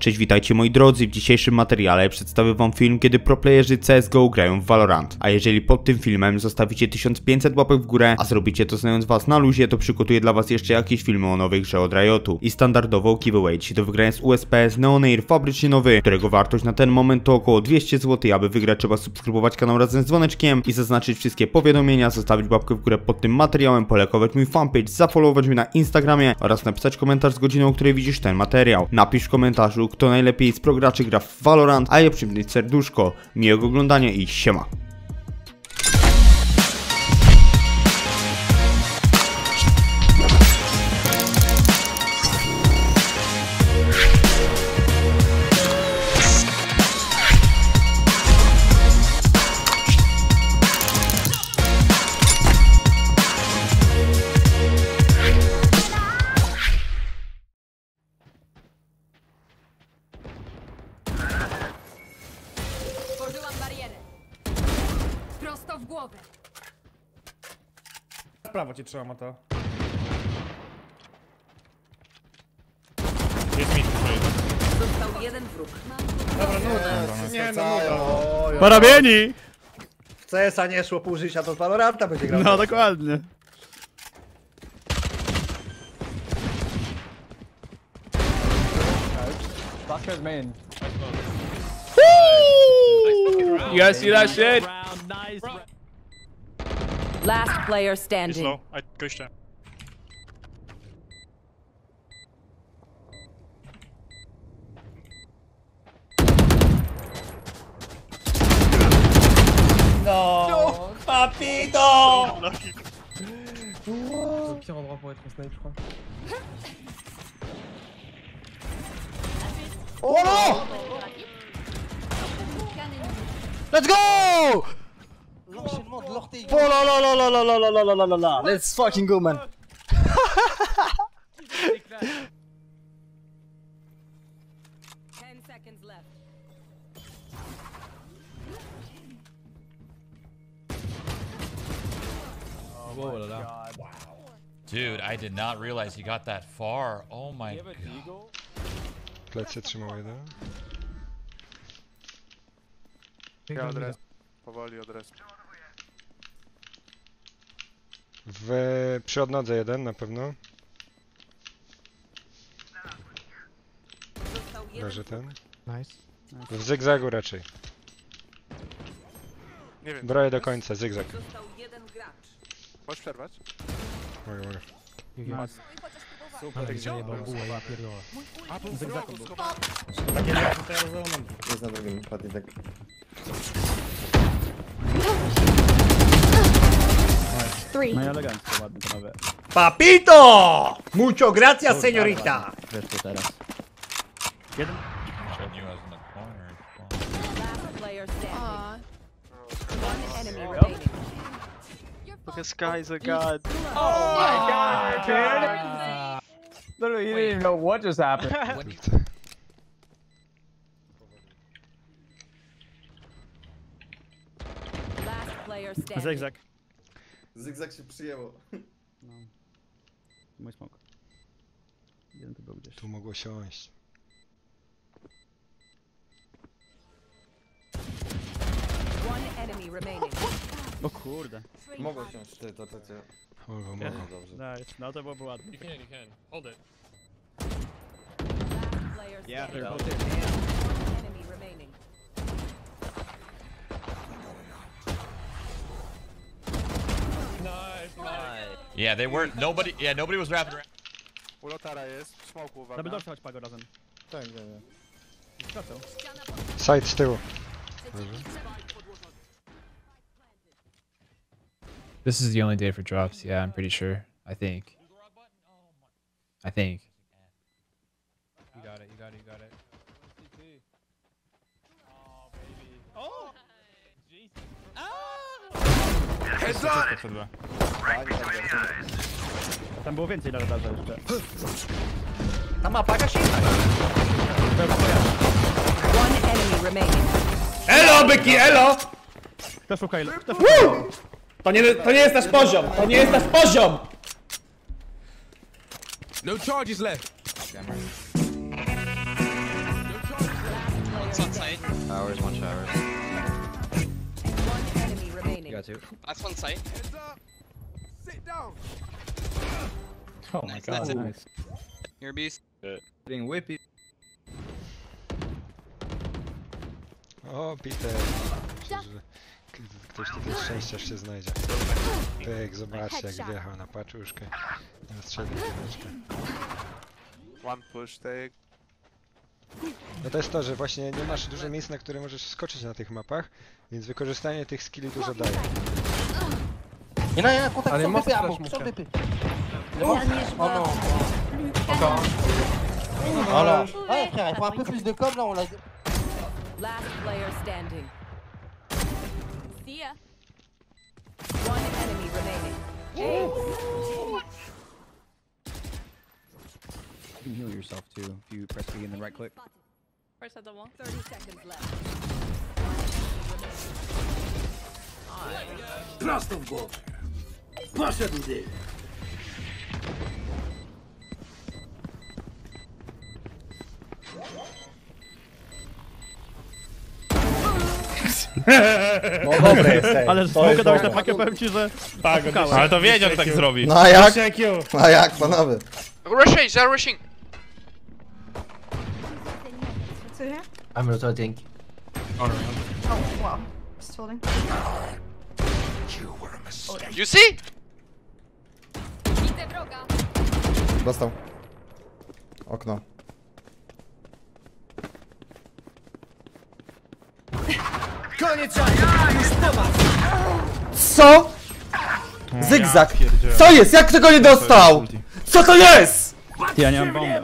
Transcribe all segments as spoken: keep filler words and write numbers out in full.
Cześć, witajcie moi drodzy, w dzisiejszym materiale przedstawię wam film, kiedy proplayerzy C S G O grają w Valorant. A jeżeli pod tym filmem zostawicie tysiąc pięćset łapek w górę, a zrobicie to znając was na luzie, to przygotuję dla was jeszcze jakieś filmy o nowej grze od Riotu. I standardowo giveaway do wygrania z U S P z Neonair fabrycznie nowy, którego wartość na ten moment to około dwieście złotych. Aby wygrać, trzeba subskrybować kanał razem z dzwoneczkiem i zaznaczyć wszystkie powiadomienia, zostawić łapkę w górę pod tym materiałem, polajkować mój fanpage, zafollowować mnie na Instagramie oraz napisać komentarz z godziną, o której widzisz ten materiał. Napisz w komentarzu, kto najlepiej z prograczy gra w Valorant, a ja przypnij serduszko. Miłego oglądania i siema. Prosto w głowę. Prawo cię trzymam, a to. Jest mi tutaj. Został jeden wróg. Dobra, nuda. Nie, no nuda. Porobieni! W C S a nie szło pół życia, to z Valoranta będzie grał. No dokładnie. You guys see that shit? Last player He's standing. low. I pushed him. No, papito! Lucky. Pire endroit pour être en snipe, je crois. Oh non! Let's go! L'enchaînement de l'orteil. Oh la la la la la la la la la la la. Let's fucking go, man. Ten seconds left. Dude, I did not realize he got that far. Oh my god. Plecy trzymał jeden. Ja Adres. Powoli adres. W, przy odnodze jeden na pewno. Został jeden Leży ten. Nice. W zygzagu raczej. Nie wiem. Broję do końca, zygzak. Został jeden gracz. Możesz przerwać? Mogę, mogę. Super, gdzie jebał bułę, ja pierdolę. A, tu Zygzaku był. Takie jak to ja rozumiem. Jest na drugim, padnie tak. No i elegancko, ładnie panowie. Papito! Mucho gracias, señorita. Weszło teraz. Jeden. Showed you as in the corner. Last player standing. One enemy remaining. This guy's a god. Oh my god, dude! Literally, you didn't even know what just happened. Last player standing. Zygzak. Zygzak się przyjęło. No. Mój smok. Jeden tu był gdzieś. Tu mogło siąść. One enemy remaining. O kurde. Mogło się, ty, to to cię. Mogło, mogło. Dobrze. Nice, no to byłoby ładnie. You can, you can. Hold it. Last player Yeah, standing. they're both in. One enemy remaining. Nice, nice. Yeah, they weren't. Nobody. Yeah, nobody was wrapping around. U Lotara jest. W smoku, uwaga. Double door chodź Pago razem. Tak, nie, nie. Skoczą. Side z tyłu. This is the only day for drops, yeah, I'm pretty sure. I think. I think. You got it, you got it, you got it. Tam było więcej na radarze jeszcze. Ta mapa gaśnie. One enemy remaining. Elo, byki, elo! Kto szuka ile? Kto szuka ile? To nie, to nie jest nasz poziom, to nie jest nasz poziom! No charges left. Last on site. Showers, one showers. One enemy remaining. You got two. Last one site. Oh my Nice, god. that's it. Nice. You're a beast. Getting whippy. O, Peter. Myślę, że k- ktoś tutaj szczęściarz się znajdzie. Pyk, zobaczcie jak wjechał na paczuszkę. Nie strzelił chwileczkę. One push take. No to jest to, że właśnie nie masz dużo miejsc, na które możesz skoczyć na tych mapach, więc wykorzystanie tych skilli dużo daje. Nie, nie, nie, kotek, Ale co masz wypy, też Abu, muszę. co wypy. Oh non. Encore. Alors, ouais frère, il faut un peu plus de com là, on l'a... Last player standing. See ya. One enemy remaining. You can heal yourself too if you press B and then right click. First at the wall. Thirty seconds left. Prosto w głowę. Poszedł ty. No dobre jest, ej. Ale To jest smoke dałeś na dobre. pakę, powiem ci, że... Tak, ale to wiedział, że tak zrobi. No a jak? A jak, panowie? Rushing, they're rushing. I'm rotating. You see? Dostał. Okno. Co? Zygzak! Co jest? Jak tego nie dostał? Co to jest? Ja nie mam bomby.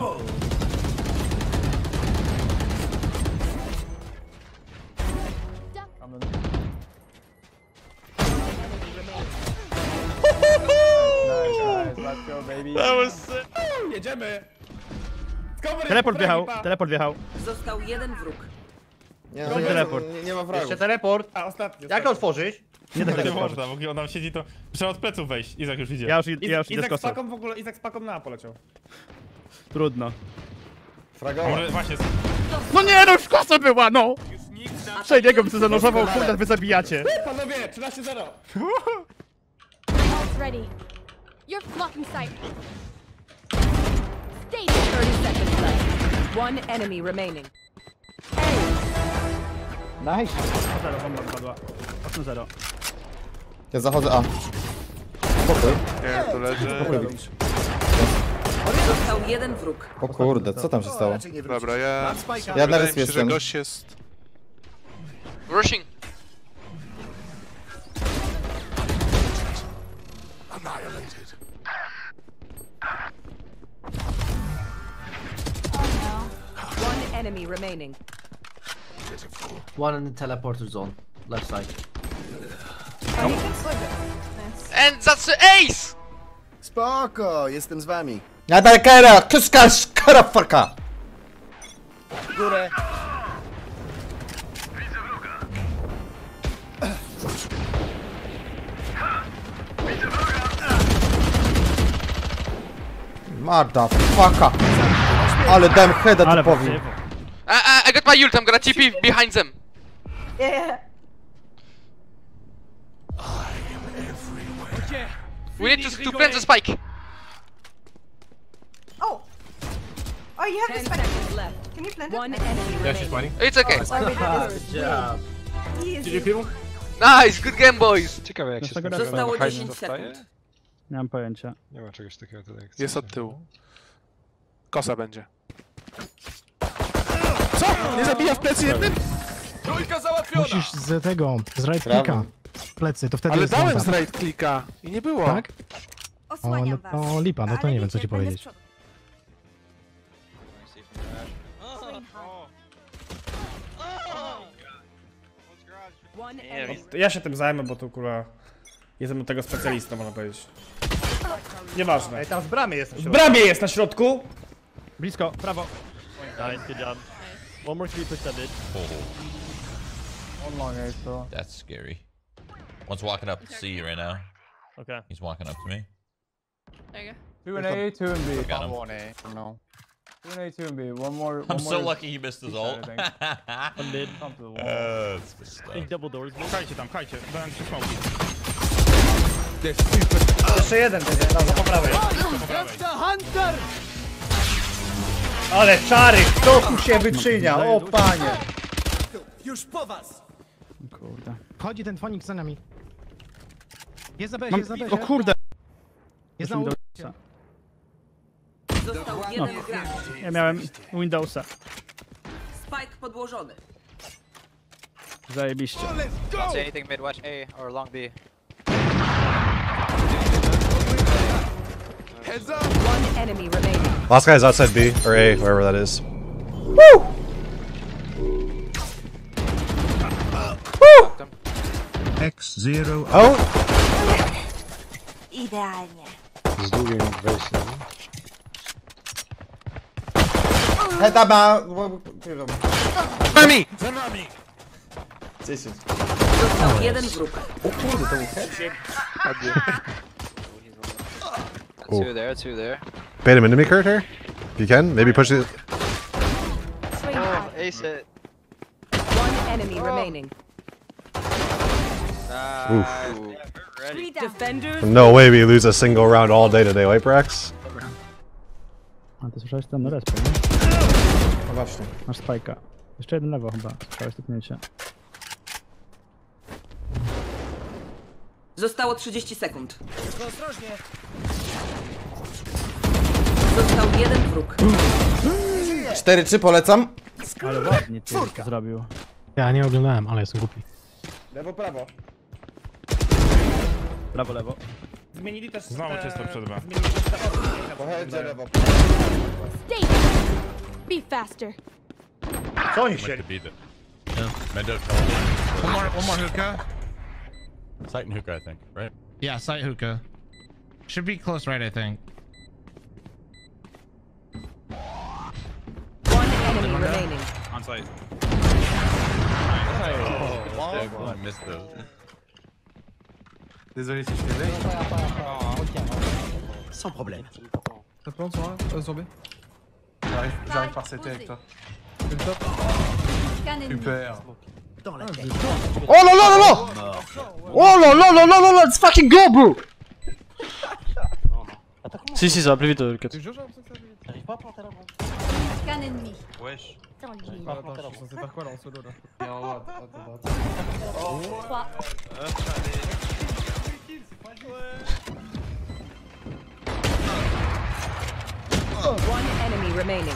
Let's go, baby. Jedziemy! Teleport wjechał, teleport wjechał. Został jeden wróg. Nie, Skąd teleport? nie, nie ma fragów. Jeszcze teleport. A, ostatni. Jak to otworzyć? Nie da się Nie teleport. można, bo kiedy on tam siedzi, to trzeba od pleców wejść. Izak już idzie. Ja już, ja już idę z Izak z kosą. paką w ogóle, Izak z paką na poleciał. Trudno. Fragowa. Może właśnie. No nie, no już kosa była, no! Przejdziego by sobie zanurzował, kurde, wy zabijacie. Panowie, trzynaście zero. Ready. You're blocking sight. Stay Thirty seconds left. One enemy remaining. Nice. Zero, bomba wypadła. Okno zero. Ja zachodzę A. Spokój. Nie, tu leży. Został jeden wróg. O kurde, co tam się stało? Dobra, ja... Ja na Wydaje respie mi się, że jestem. gość jest... Rushing. One enemy remaining. One in the teleporter zone. Left side. And that's the ace! Spoko, jestem z wami. Nadalkera, kuska, szkarafaka! Górę. Motherfucker! Ale dałem heada Ale typowi. posyp. I, I, I got my ult, I'm gonna T P behind them. Yeah. We need to, to plant the spike. Oh. Oh, you have Ten seconds left. Can you plant One enemy remaining. It's okay. job. Easy. Nice, good game, boys. Ciekawe jak się Zostało ten Zostało fajnie dziesięć dostaje? sekund. Nie mam pojęcia. Nie ma czegoś takiego tutaj. jak Jest coś. od tyłu. Kosa będzie. Co? Nie zabija w plecy jednym? Musisz z tego, z right Brawo. clicka. Plecy, to wtedy Ale jest dałem bomba. z right clicka i nie było. Tak? O, no to lipa, no to nie wiem co ci powiedzieć. One enemy. Ja się tym zajmę, bo tu kurwa... Jestem od tego specjalistą, można powiedzieć. Nieważne. Ej, tam w bramie jest. W bramie jest na środku! Blisko, prawo. Nice, good job. One more creep push that bitch. Oh, that's scary. One's walking up C right now. Okay. He's walking up to me. There you go. Two and A, two and B. Got him. One A. No. Two A, two B. One more. One I'm so more lucky he missed his ult. I'm mid. Come to the wall. Uh, it's good stuff. Think double doors. Kajcie tam, kajcie. Dałem trzy smoki. Jeszcze jeden będzie, no, po prawej. Ale czary, kto tu się wyczynia? O panie. Już po was! Kurde. Chodzi ten Fonik za nami. Jest za B, Mam... jest za B. O kurde! Jest na ulicy. Został jeden gracz. Ja miałem Windowsa. Spike podłożony. Zajebiście. Say anything mid, watch A or long B. One enemy remaining. Last guy's outside B, or A, wherever that is. Woo! Woo! X zero. Oh! Idealnie. Z długim wejściem. Heda ma... Army! Army! dziesięć. Został jeden wróg. O kurde, to był head? Two there, two there. Bait him into me, Kurt, here? If you can, maybe push it. Swing Oh, back. ace it. One enemy remaining. Oof. Three defenders. No way we lose a single round all day today, Wiperex. A ty słyszałeś tam na respie, nie? No właśnie. Masz spajka. Jeszcze jeden lewo chyba. Słyszałeś tyknięcie. Zostało trzydzieści sekund. Ostrożnie. Został jeden wróg. cztery trzy polecam. Ale ładnie ty to zrobił. Ja nie oglądałem, ale jestem głupi. Lewo, prawo. Prawo, lewo. Zmienili też... Znowu te- czysto przed B. Zmienili też te opcje. Po headzie lewo. Stay down. Be faster. Co oni chcieli? Mendo. One more, one more hookah. Sight and hookah, I think, right? Yeah, sight hookah. Should be close right, I think. One enemy remaining. On site. Oh, I missed those. Désolé si je t'ai veille. Sans problème. Ça plante sur un, sur B. J'arrive, j'arrive par C T avec toi. Fais le top. Super. Dans la tête. Oh là là là là! Oh là là là là là là! Let's fucking go, bro! Si, si, ça va plus vite le quatre. Scan ennemi. Wesh. Dans le mille. Attends, je suis censé faire quoi là en solo là? Et en haut, à droite, à droite. Trois. One enemy remaining.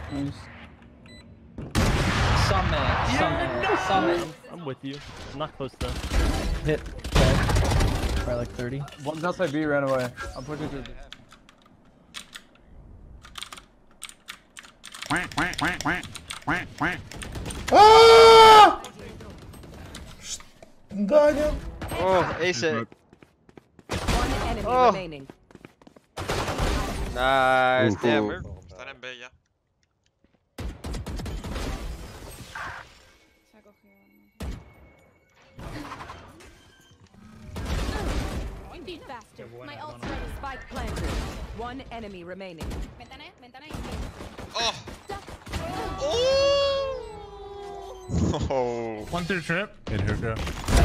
Some man, some man, some man. I'm with you. I'm not close though. Hit. By like thirty. One's outside B, ran away. I'm pushing through. Aaaa! Dania. Oh, ace it. One enemy Oh. remaining. Nice, damn. We're Starem B, ja. Be faster. My ult's ready. Spike planted. One enemy remaining. Ventana, ventana. Oh! Oh. One through trip. In hookah.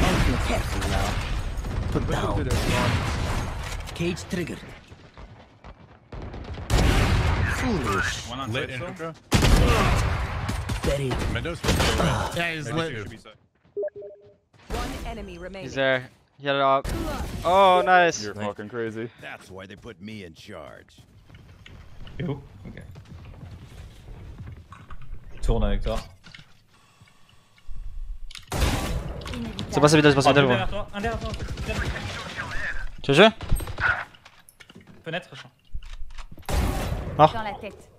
Put down. Cage triggered. Foolish. One on Lit site in still? hookah. Buried. Mendo's right. Yeah, he's Maybe lit. two. One enemy remaining. He's there. Get it up. Oh, nice. You're fucking crazy. That's why they put me in charge. You? Okay. Tourne avec toi. C'est pas ça, c'est pas ça, Un derrière toi, un derrière toi. Tu veux jouer? Fenêtre, champ. Dans la tête.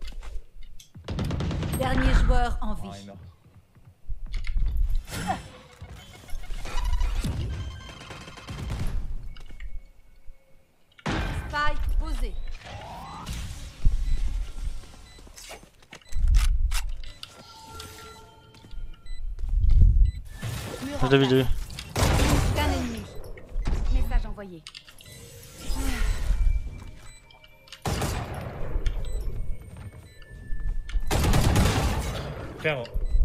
Dernier joueur en vie. Spike posé. Je l'ai vu, je l'ai vu. Scan ennemi. Message envoyé. Frérot.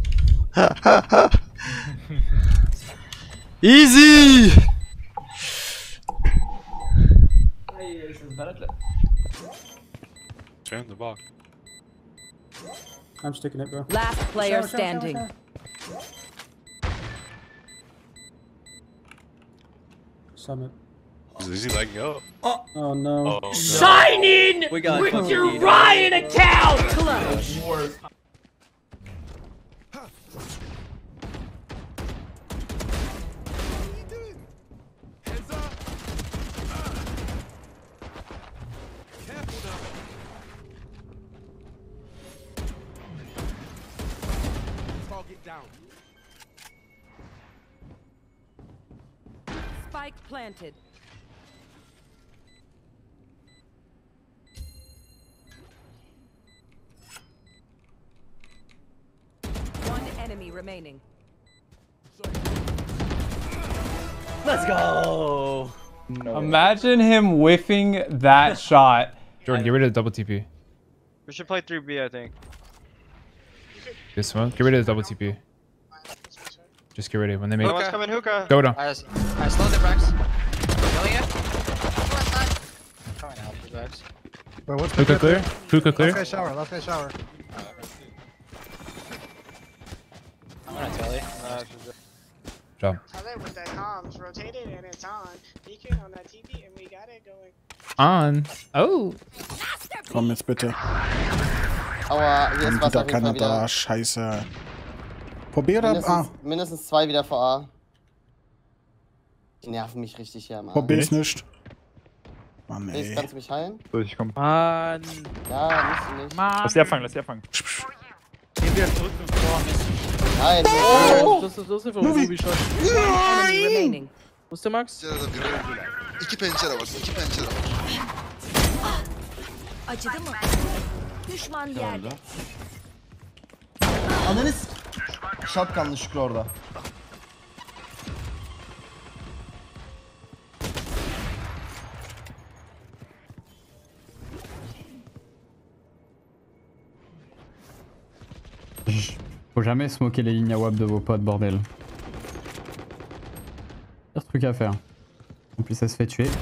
Easy! Turn the ball. I'm sticking it, bro. Last player Shower, shower, standing. shower, shower. Summit. Is he letting go? Oh, oh no. Oh, Sign in We got with your Ryan account! Clutch. Spike planted. One enemy remaining. Let's go. No. Imagine him whiffing that shot. Jordan, get rid of the double T P. We should play three B, I think. This one. Get rid of the double T P. Just get rid of it when they make. Hookah. Coming hookah. Go down. I, I slowed the Brax. Killing it. Trying to help you guys. Wait, what's Hookah clear. Hookah clear. Last guy shower. Last guy shower. I'm gonna tell you. Uh, Job. Hello, with that comms rotated and it's on. Beacon on that T V and we got it going. On. Oh. Komm jetzt bitte. Aua, hier ist Kommt Wasser wieder auf jeden Fall keiner wieder. da, scheiße. Probier ab. Ah, Mindestens, mindestens zwei wieder vor A. Die nerven mich richtig hier am Arsch. probier's nicht. Mann, Chris, ey. kannst du mich heilen? So, ich komm. Mann. Ja, musst du nicht. Lass die abfangen, lass die abfangen. Gehen wir zurück zum Tor. Nein, Oh! Das ist, das ist von Ruby Shot. Enemy remaining. Wo ist der Max? İki pencere var, iki pencere var. Acıdı mı? Düşman yerde. Ananız. Şapkanlı Şükrü orada. Faut jamais smoker les lignes à W A P de vos potes, bordel. Pire truc à faire. En plus, ça se fait tuer.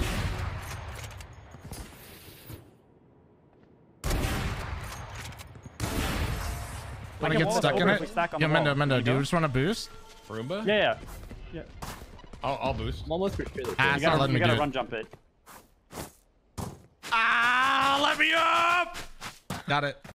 Wanna get stuck in it? Yeah, Mendo, Mendo, do you just want to boost? Roomba? Yeah, yeah. Yeah. I'll, I'll boost. I'm almost pretty sure. Ah, You it's not gotta, letting you me gotta do it. run jump it. Ah, let me up! Got it.